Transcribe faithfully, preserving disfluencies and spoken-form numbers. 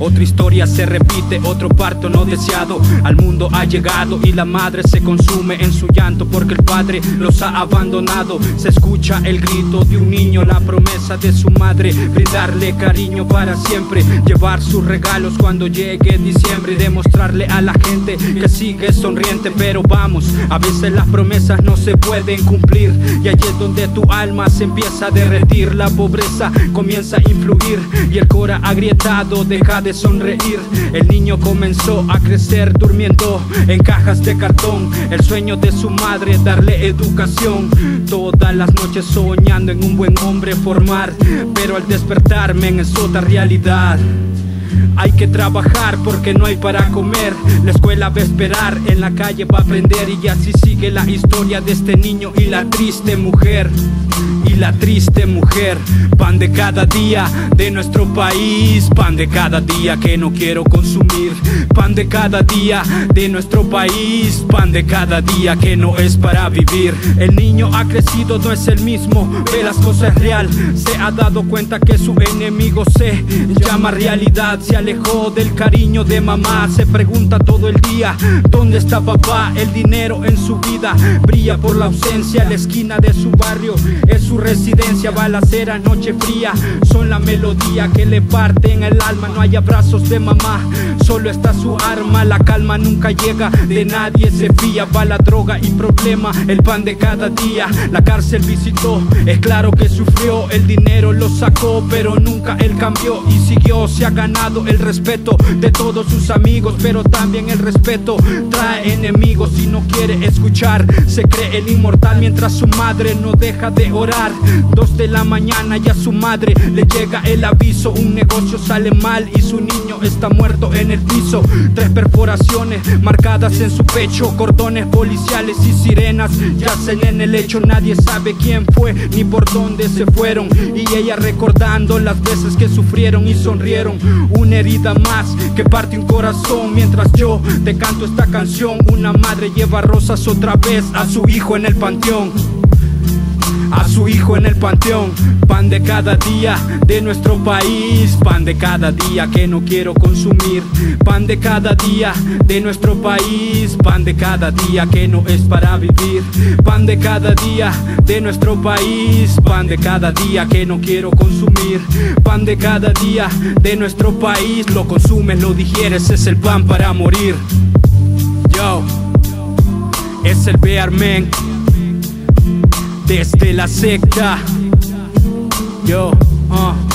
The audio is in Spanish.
Otra historia se repite, otro parto no deseado al mundo ha llegado, y la madre se consume en su llanto porque el padre los ha abandonado. Se escucha el grito de un niño, la promesa de su madre, brindarle cariño para siempre, llevar sus regalos cuando llegue diciembre y demostrarle a la gente que sigue sonriente. Pero vamos, a veces las promesas no se pueden cumplir, y allí es donde tu alma se empieza a derretir. La pobreza comienza a influir y el cora agrietado deja de sonreír. El niño comenzó a crecer durmiendo en cajas de cartón, el sueño de su madre darle educación. Todas las noches soñando en un buen hombre formar, pero al despertarme en es otra realidad. Hay que trabajar porque no hay para comer, la escuela va a esperar, en la calle va a aprender. Y así sigue la historia de este niño y la triste mujer. Y la triste mujer, pan de cada día de nuestro país, pan de cada día que no quiero consumir, pan de cada día de nuestro país, pan de cada día que no es para vivir. El niño ha crecido, no es el mismo, ve las cosas real, se ha dado cuenta que su enemigo se llama realidad. Se alejó del cariño de mamá, se pregunta todo el día ¿dónde está papá? El dinero en su vida brilla por la ausencia, la esquina de su barrio es su residencia. Balacera, noche fría, son la melodía que le parte en el alma. No hay abrazos de mamá, solo está su arma. La calma nunca llega, de nadie se fía. Va la droga y problema, el pan de cada día. La cárcel visitó, es claro que sufrió. El dinero lo sacó, pero nunca él cambió y siguió. Se ha ganado el respeto de todos sus amigos, pero también el respeto trae enemigos. Si no quiere escuchar, se cree el inmortal mientras su madre no deja de orar. Dos de la mañana y a su madre le llega el aviso, un negocio sale mal y su niño está muerto en el piso. Tres perforaciones marcadas en su pecho, cordones policiales y sirenas yacen en el lecho. Nadie sabe quién fue ni por dónde se fueron, y ella recordando las veces que sufrieron y sonrieron. Una herida más que parte un corazón mientras yo te canto esta canción. Una madre lleva rosas otra vez a su hijo en el panteón, a su hijo en el panteón. Pan de cada día de nuestro país, pan de cada día que no quiero consumir, pan de cada día de nuestro país, pan de cada día que no es para vivir, pan de cada día de nuestro país, pan de cada día que no quiero consumir, pan de cada día de nuestro país. Lo consumes, lo digieres, es el pan para morir. Yo, es el Bear Man desde la secta. Yo, uh.